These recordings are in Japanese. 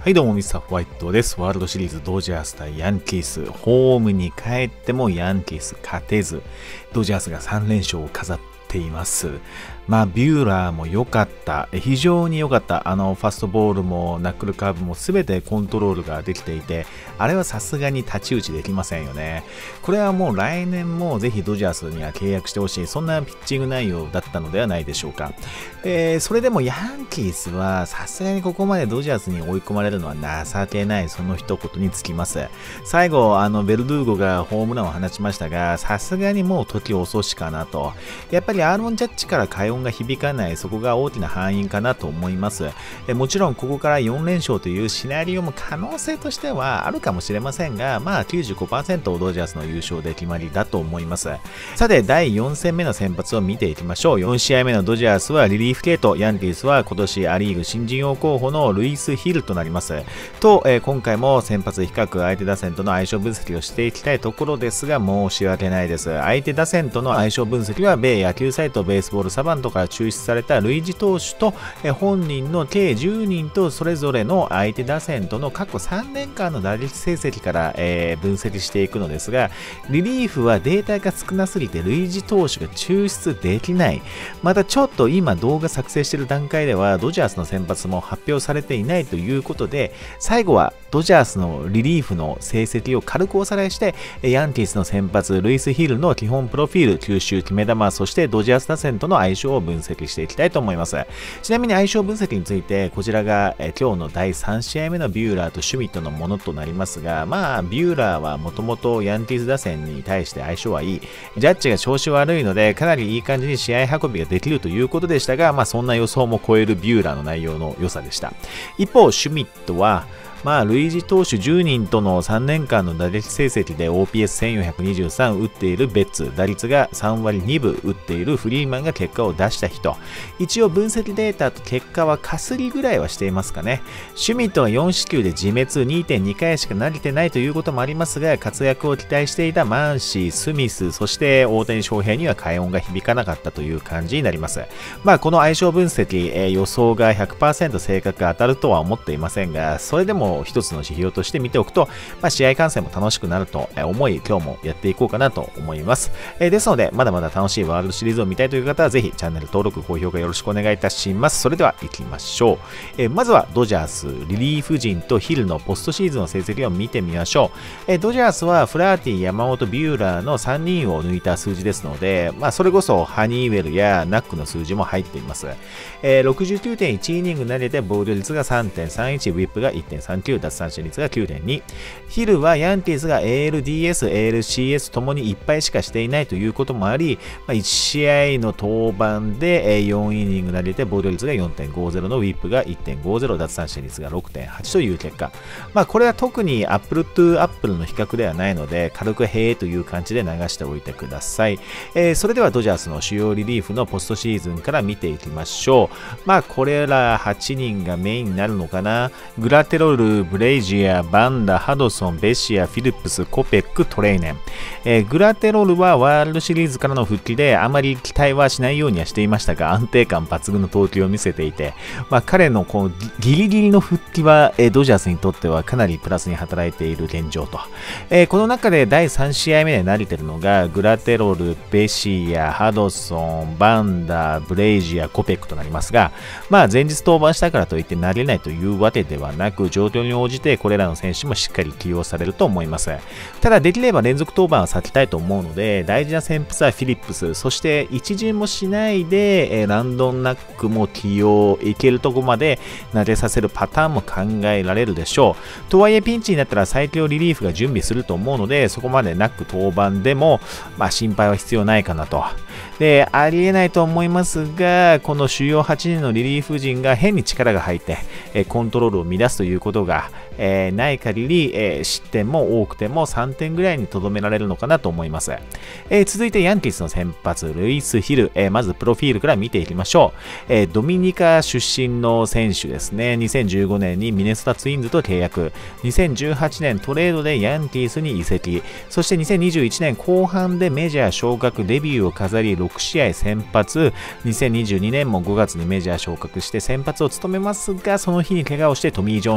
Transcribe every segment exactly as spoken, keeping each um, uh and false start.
はいどうもミスターホワイトです。ワールドシリーズドジャース対ヤンキース。ホームに帰ってもヤンキース勝てず、ドジャースがさん連勝を飾っています。まあビューラーも良かった。非常に良かった。あのファストボールもナックルカーブも全てコントロールができていて、あれはさすがに太刀打ちできませんよね。これはもう来年もぜひドジャースには契約してほしい。そんなピッチング内容だったのではないでしょうか。えー、それでもヤンキースはさすがにここまでドジャースに追い込まれるのは情けない。その一言につきます。最後、あのベルドゥーゴがホームランを放ちましたが、さすがにもう時遅しかなと。やっぱりアーロン・ジャッジから快音が響かない、そこが大きな敗因かなと思います。えもちろんここからよん連勝というシナリオも可能性としてはあるかもしれませんが、まあ きゅうじゅうごパーセント ドジャースの優勝で決まりだと思います。さてだいよん戦目の先発を見ていきましょう。よん試合目のドジャースはリリーフ系統、ヤンキースは今年アリーグ新人王候補のルイス・ヒルとなりますと、えー、今回も先発比較相手打線との相性分析をしていきたいところですが、申し訳ないです。相手打線との相性分析は米野球サイトベースボールサバントから抽出された類似投手と本人の計じゅうにんとそれぞれの相手打線との過去さんねんかんの打率成績から、えー、分析していくのですが、リリーフはデータが少なすぎて類似投手が抽出できない。またちょっと今動画作成している段階ではドジャースの先発も発表されていないということで、最後はドジャースのリリーフの成績を軽くおさらいして、ヤンキースの先発ルイス・ヒルの基本プロフィール、球種、決め球、そしてドジャース打線との相性を分析していきたいと思います。ちなみに相性分析について、こちらがえ今日のだいさん試合目のビューラーとシュミットのものとなりますが、まあビューラーはもともとヤンキース打線に対して相性はいい。ジャッジが調子悪いので、かなりいい感じに試合運びができるということでしたが、まあそんな予想も超えるビューラーの内容の良さでした。一方、シュミットは、まあ、類似投手じゅうにんとのさんねんかんの打率成績で オーピーエスせんよんひゃくにじゅうさん 打っているベッツ、打率がさんわりにぶ打っているフリーマンが結果を出した人。一応分析データと結果はかすりぐらいはしていますかね。シュミットはよん四球で自滅 にてんに 回しか投げてないということもありますが、活躍を期待していたマンシー、スミス、そして大谷翔平には快音が響かなかったという感じになります。まあ、この相性分析、えー、予想が ひゃくパーセント 正確当たるとは思っていませんが、それでも一つの指標として見ておくと、まあ、試合観戦も楽しくなると思い、今日もやっていこうかなと思います。えー、ですので、まだまだ楽しいワールドシリーズを見たいという方は、ぜひチャンネル登録、高評価よろしくお願いいたします。それでは行きましょう。えー、まずはドジャース、リリーフ陣とヒルのポストシーズンの成績を見てみましょう。えー、ドジャースはフラーティ、山本、ビューラーのさんにんを抜いた数字ですので、まあ、それこそハニーウェルやナックの数字も入っています。えー、ろくじゅうきゅうてんいちイニング投げて防御率が さんてんさんいち、ウィップが いってんさんきゅう、奪三振率が きゅうてんに。ヒルはヤンキースが エーエルディーエス、エーエルシーエス ともにいっぱいしかしていないということもあり、まあ、いち試合の登板でよんイニング投げて防御率が よんてんごゼロ のウィップが いってんごゼロ、奪三振率が ろくてんはち という結果。まあ、これは特にアップルトゥアップルの比較ではないので、軽くへーという感じで流しておいてください。えー、それではドジャースの主要リリーフのポストシーズンから見ていきましょう。まあ、これらはちにんがメインになるのかな。グラテロル、ブレイジア、バンダ、ハドソン、ベシア、フィリップス、コペック、トレイネン。えー、グラテロルはワールドシリーズからの復帰であまり期待はしないようにはしていましたが、安定感抜群の投球を見せていて、まあ、彼のこうギリギリの復帰は、えー、ドジャースにとってはかなりプラスに働いている現状と。えー、この中でだいさん試合目で投げているのが、グラテロル、ベシア、ハドソン、バンダ、ブレイジア、コペックとなりますが、まあ、前日登板したからといって投げないというわけではなく、状況に応じてこれらの選手もしっかり起用されると思います。ただできれば連続登板は避けたいと思うので、大事な先発はフィリップス、そして一巡もしないで、えー、ランドンナックも起用、いけるとこまで投げさせるパターンも考えられるでしょう。とはいえピンチになったら最強リリーフが準備すると思うので、そこまでナック登板でも、まあ、心配は必要ないかなと。で、ありえないと思いますが、この主要はちにんのリリーフ陣が変に力が入って、えー、コントロールを乱すということが、えー、ない限り、えー、失点も多くてもさんてんぐらいにとどめられるのかなと思います。えー、続いてヤンキースの先発、ルイス・ヒル、えー、まずプロフィールから見ていきましょう。えー、ドミニカ出身の選手ですね。にせんじゅうごねんにミネソタツインズと契約。にせんじゅうはちねんトレードでヤンキースに移籍。そしてにせんにじゅういちねん後半でメジャー昇格デビューを飾りろく試合先発。にせんにじゅうにねんもごがつにメジャー昇格して先発を務めますが、その日に怪我をしてトミー・ジョン手術を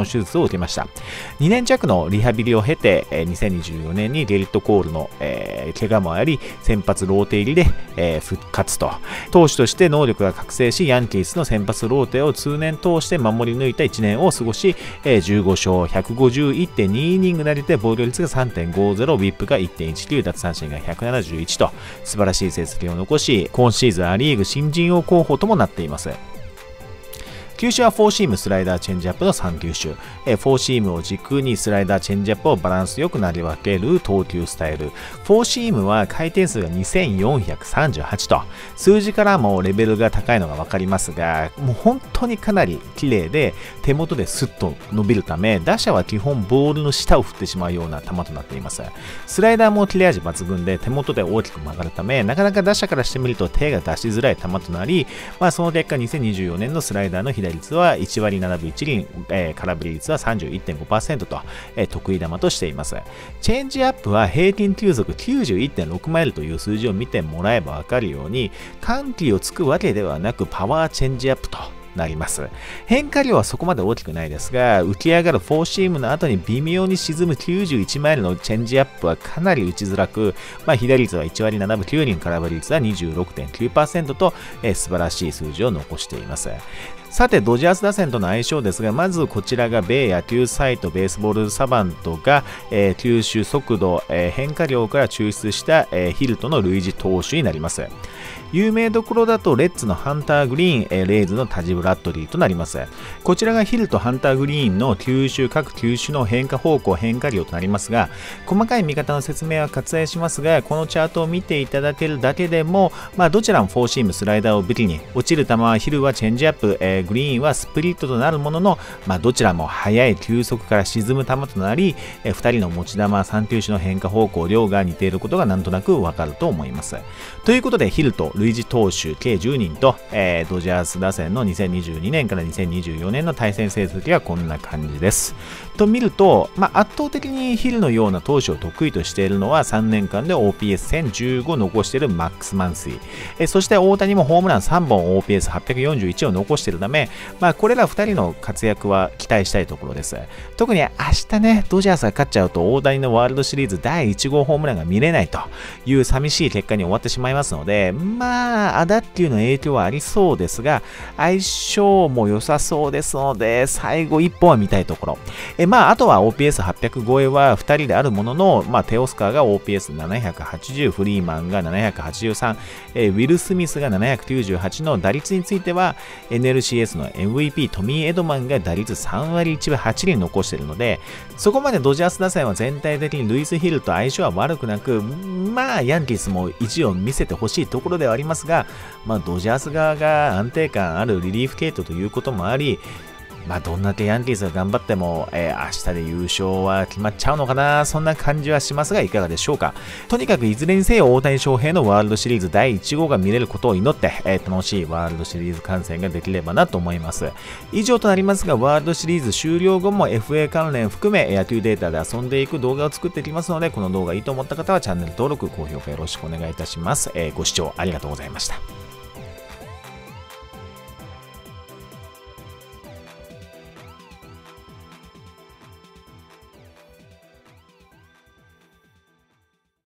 受けました。にねん弱のリハビリを経て、えー、にせんにじゅうよねんにゲリット・コールの、えー、怪我もあり、先発ローテ入りで、えー、復活と。投手として能力が覚醒し、ヤンキースの先発ローテを通年通して守り抜いたいちねんを過ごし、えー、じゅうごしょう、ひゃくごじゅういってんにイニング投げて、防御率が さんてんごゼロ、ウィップが いってんいちきゅう、奪三振がひゃくななじゅういちと、素晴らしい成績を残し、今シーズンア・リーグ新人王候補ともなっています。球種はフォーシーム、スライダー、チェンジアップのさん球種。えフォーシームを軸にスライダー、チェンジアップをバランスよく投げ分ける投球スタイル。フォーシームは回転数がにせんよんひゃくさんじゅうはちと、数字からもレベルが高いのがわかりますが、もう本当にかなり綺麗で手元でスッと伸びるため、打者は基本ボールの下を振ってしまうような球となっています。スライダーも切れ味抜群で手元で大きく曲がるため、なかなか打者からしてみると手が出しづらい球となり、まあ、その結果にせんにじゅうよねんのスライダーの被打率はいちわりななぶいちりん、えー、空振り率は さんじゅういってんごパーセント と、えー、得意球としています。チェンジアップは平均球速 きゅうじゅういってんろくマイルという数字を見てもらえばわかるように、緩急をつくわけではなくパワーチェンジアップとなります。変化量はそこまで大きくないですが、浮き上がるフォーシームの後に微妙に沈むきゅうじゅういちマイルのチェンジアップはかなり打ちづらく、まあ、被打率はいちわりななぶきゅうりん、空振り率は にじゅうろくてんきゅうパーセント と、えー、素晴らしい数字を残しています。さて、ドジャース打線との相性ですが、まずこちらが米野球サイトベースボールサバントが、えー、球種、速度、えー、変化量から抽出した、えー、ヒルトの類似投手になります。有名どころだとレッツのハンター・グリーン、えー、レイズのタジ・ブラッドリーとなります。こちらがヒルとハンター・グリーンの球種、各球種の変化方向、変化量となりますが、細かい見方の説明は割愛しますが、このチャートを見ていただけるだけでも、まあ、どちらもフォーシーム、スライダーを武器に、落ちる球はヒルはチェンジアップ、えー、グリーンはスプリットとなるものの、まあ、どちらも速い球速から沈む球となり、えー、ふたりの持ち球、さん球種の変化方向、量が似ていることがなんとなくわかると思います。ということで、ヒルと類似投手計じゅうにんと、えー、ドジャース打線のにせんにじゅうにねんからにせんにじゅうよねんの対戦成績はこんな感じです。と見ると、まあ、圧倒的にヒルのような投手を得意としているのはさんねんかんで オーピーエスせんじゅうご 残しているマックス・マンスリー、えー、そして大谷もホームランさんぼん オーピーエスはっぴゃくよんじゅういちを残しているため、まあ、これらふたりの活躍は期待したいところです。特に明日ね、ドジャースが勝っちゃうと大谷のワールドシリーズだいいちごうホームランが見れないという寂しい結果に終わってしまいますので、まあ、アダッキューの影響はありそうですが、相性も良さそうですので、最後いっぽんは見たいところ。えまあ、あとは オーピーエスはっぴゃく 超えはふたりであるものの、まあ、テオスカーが オーピーエスななひゃくはちじゅう、フリーマンがななひゃくはちじゅうさん、えウィル・スミスがななひゃくきゅうじゅうはちの打率については、エヌエルシーエス の エムブイピー トミー・エドマンが打率さんわりいちぶはちりん残しているので、そこまでドジャース打線は全体的にルイス・ヒルと相性は悪くなく、まあ、ヤンキースも意地を見せてほしいところではありますが、まあ、ドジャース側が安定感あるリリーフ系統ということもあり、まあ、どんだけヤンキースが頑張っても、えー、明日で優勝は決まっちゃうのかな、そんな感じはしますが、いかがでしょうか。とにかくいずれにせよ大谷翔平のワールドシリーズだいいち号が見れることを祈って、えー、楽しいワールドシリーズ観戦ができればなと思います。以上となりますが、ワールドシリーズ終了後も エフエー 関連含め野球データで遊んでいく動画を作っていきますので、この動画いいと思った方はチャンネル登録、高評価よろしくお願いいたします。えー、ご視聴ありがとうございました。